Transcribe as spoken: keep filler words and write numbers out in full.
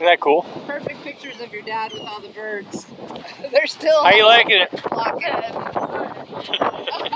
Isn't that cool? Perfect pictures of your dad with all the birds. They're still. How you liking it? Lock it.